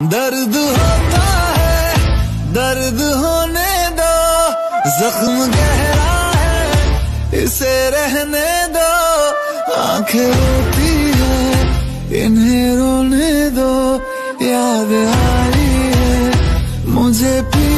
दर्द होता है, दर्द होने दो, जख्म गहरा है इसे रहने दो। आंखें रोती है इन्हें रोने दो, याद आ रही है मुझे।